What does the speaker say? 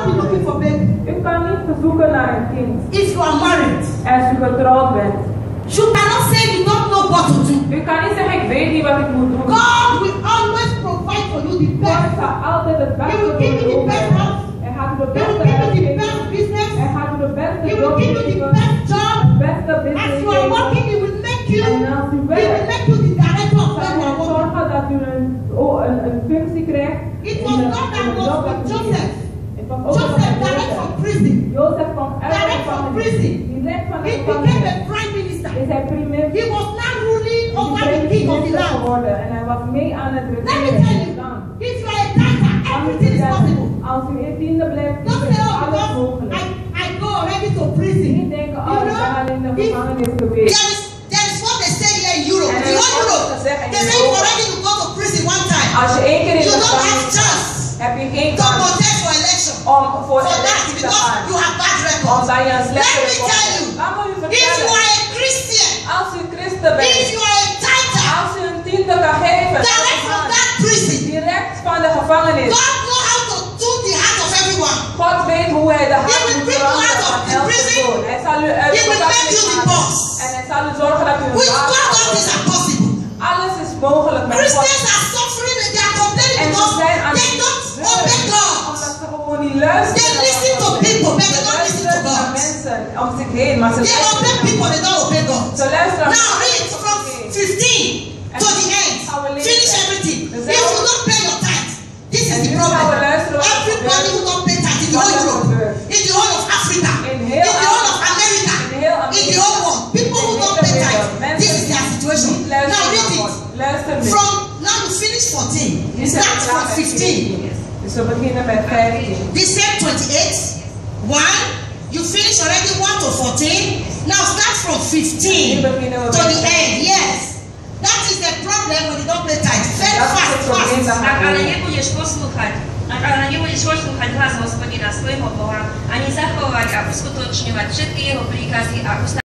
be looking for baby. U kan niet zoeken naar een kind. If you are married, Als u getrouwd bent. you cannot say you don't know what to do. U kan niet zeggen, ik weet niet wat ik moet doen. God will always provide for you the God best. zal altijd het He beste will give you the best house. Hij gaat u de He will beste give you the huis best business. Hij gaat u de beste He will give you the best job. beste As business you are working, He will make you. En als u He will werkt, make you the director of where zal you hij are working. zorgen dat u een functie krijgt. It was God that was with Joseph. Joseph direct from prison. Jozef kwam uit de Direct from gevangenis. prison. Direct van de He became gevangenis. a prime minister. Is hij premier He was now ruling over the king of the land. geworden en hij was mee aan het Let me regeren tell in you, het land. if you are a tither, everything is possible. Als u een tiende blijft, Don't is say, oh, alles because mogelijk. I go already to prison. Niet denken, You oh, ik know, ben al in de if gevangenis geweest. there is what they say here in Europe. En You er know wordt Europe. gezegd in They say you Europa. already to go to prison one time. Als je één keer in You de don't have gevangenis chance heb je geen to kans contest for election. om voor For that, electie te because gaan. you have bad records. Omdat je een slechte Let me record tell hebt. you, Laat me u if you vertellen. are a Christian, Als u christen if bent, you are a tither, als u een tiende kan geven, direct from that prison, direct van de gevangenis. God knows how to do the heart of everyone. God weet hoe hij de hart He will moet bring you out veranderen of van the elke prison. persoon. Hij zal u uit He de will make gevangenis you the halen. boss. En hij zal u zorgen dat u een With baas God, all wordt. things are possible. Alles is mogelijk met God. Christians are suffering and they are complaining En ze because zijn aan they don't obey God. omdat ze gewoon niet luisteren. They listen to people, but they Ze don't listen to luisteren naar God. mensen om zich heen, maar ze They luisteren obey naar people, they don't obey God. Ze luisteren Now naar read mensen from om zich heen. 15 to the end. Finish everything. If you don't pay your tithe, this is the problem. Everybody who don't pay tithe in the whole Europe, in the whole of Africa, in the whole of America, in the whole world, people who don't pay tithe, this is their situation. Now read it. From now you finish 14. You start from 15. Dus we beginnen met 15. The same 28. 1. You finish already 1 to 14. Now start from 15 to the end. Yes. That is the problem when you don't pay tithe. Very fast. Ale nie będziesz posłuchać, ale nie będziesz posłuchać glas Gospodina swojego Boha, ani zachować, a uskuteczniać wszystkie Jego przykazy, a